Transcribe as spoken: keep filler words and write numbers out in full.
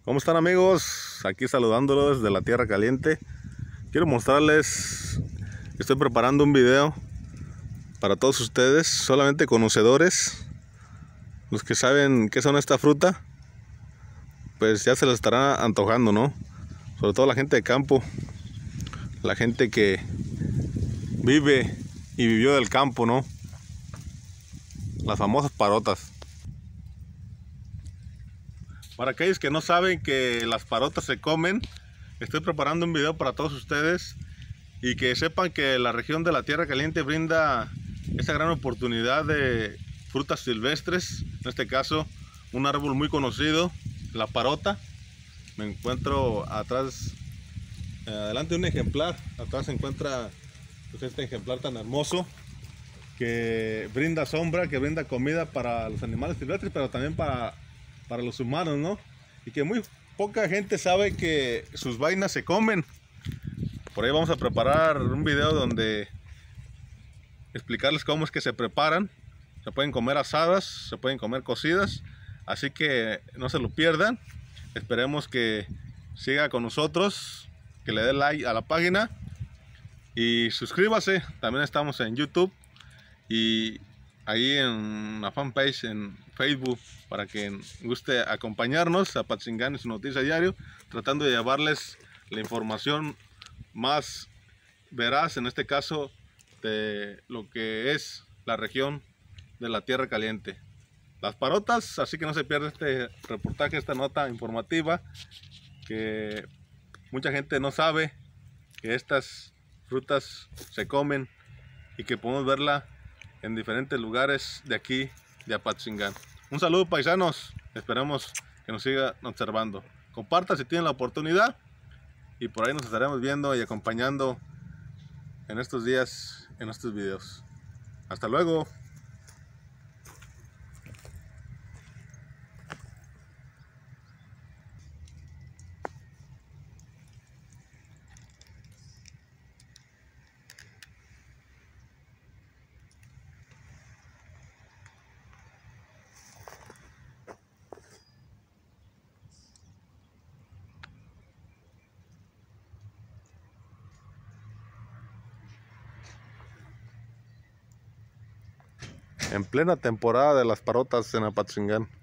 ¿Cómo están, amigos? Aquí saludándolos desde la Tierra Caliente. Quiero mostrarles, estoy preparando un video para todos ustedes, solamente conocedores, los que saben qué son esta fruta, pues ya se les estará antojando, ¿no? Sobre todo la gente de campo, la gente que vive y vivió del campo, ¿no? Las famosas parotas. Para aquellos que no saben que las parotas se comen, estoy preparando un video para todos ustedes y que sepan que la región de la Tierra Caliente brinda esa gran oportunidad de frutas silvestres. En este caso, un árbol muy conocido, la parota. Me encuentro atrás, eh, adelante un ejemplar. Atrás se encuentra pues, este ejemplar tan hermoso que brinda sombra, que brinda comida para los animales silvestres, pero también para para los humanos, ¿no? Y que muy poca gente sabe que sus vainas se comen. Por ahí vamos a preparar un video donde explicarles cómo es que se preparan. Se pueden comer asadas, se pueden comer cocidas, así que no se lo pierdan. Esperemos que siga con nosotros, que le dé like a la página y suscríbase. También estamos en YouTube y ahí en la fanpage en Facebook, para que guste acompañarnos a Apatzingán y su noticia diario, tratando de llevarles la información más veraz, en este caso de lo que es la región de la Tierra Caliente, las parotas. Así que no se pierda este reportaje, esta nota informativa, que mucha gente no sabe que estas frutas se comen y que podemos verla en diferentes lugares de aquí de Apatzingán. Un saludo, paisanos, esperamos que nos sigan observando. Compartan si tienen la oportunidad y por ahí nos estaremos viendo y acompañando en estos días, en estos videos. Hasta luego. En plena temporada de las parotas en Apatzingán.